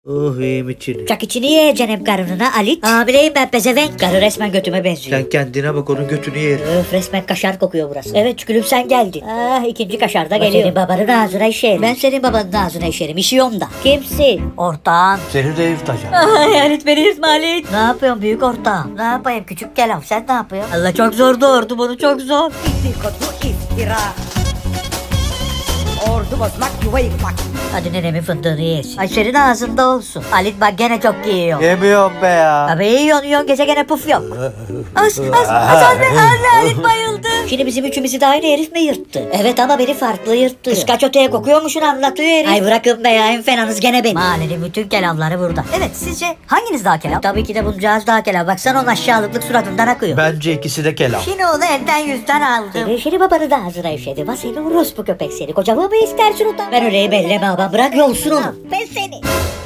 Oh yiyeyim içini. Çak içini yiyeceksin hem karınına Alit. Hamileyim ben pezevenk. Karı resmen götüme benziyor. Sen kendine bak, onun götünü yer. Öf, resmen kaşar kokuyor burası. Evet çükülüm sen geldin. Ah, ikinci kaşar da geliyor. Senin babanın ağzına işerim. Ben senin babanın ağzına işerim. İşiyorum da. Kimsin? Ortağın. Seni de yırtacağım. Ay Halit beni yırtma Halit. Ne yapıyorsun büyük ortağım? Ne yapayım küçük kelam, sen ne yapıyorsun? Allah çok zor doğurdu bunu, çok zor. İftikotu iftira. Ordu bozmak, yuva yıkmak. Hadi nenemin fındığını yesin. Ay senin ağzında olsun. Halit bak gene çok yiyor. Yemiyorum be ya. Abi yiyorsun gece gene puf yok. Anne Halit bayıldı. Şimdi bizim üçümüzü de aynı herif mi yırttı? Evet ama beni farklı yırttı. Kıskaç öteye kokuyormuşsun anlatıyor herif. Ay bırakın be ya, en fenanız gene benim. Mahallenin bütün kelamları burada. Evet sizce hanginiz daha kelam? Tabii ki de bulacağız daha kelam. Baksana onun aşağılıklık suratından akıyor. Bence ikisi de kelam. Şimdi onu elden yüzden aldım. Şimdi babanı da ağzına işedim. Ha seni orospu köpek seni. Kocamı mı istersin utan? Ben öyle belleme ama bırak yolsun onu. Ben seni.